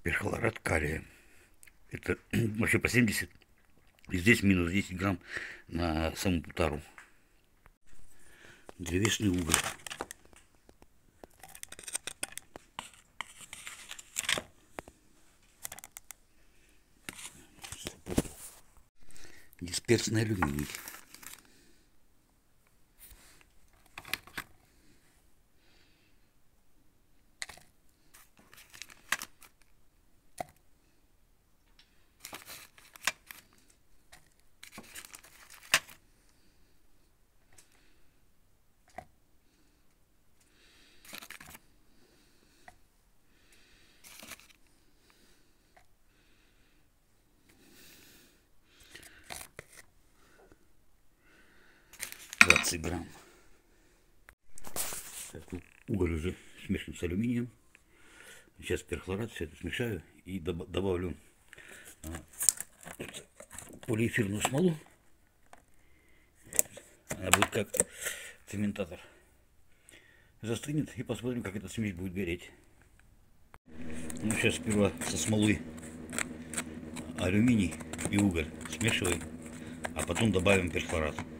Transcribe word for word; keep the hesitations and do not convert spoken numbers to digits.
Перхлорат калия. Это вообще по семьдесят. И здесь минус десять грамм на саму тару. Древесный уголь. Дисперсный алюминий. двадцать грамм. Так, уголь уже смешан с алюминием. Сейчас перхлорат, все это смешаю и добавлю а, полиэфирную смолу. Она будет как цементатор. Застынет и посмотрим, как эта смесь будет гореть. Ну, сейчас сперва со смолы алюминий и уголь смешиваем, а потом добавим перхлорат.